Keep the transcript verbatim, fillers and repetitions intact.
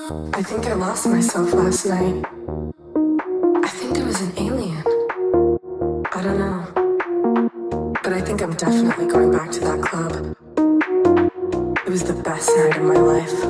I think I lost myself last night. I think there was an alien. I don't know. But I think I'm definitely going back to that club. It was the best night of my life.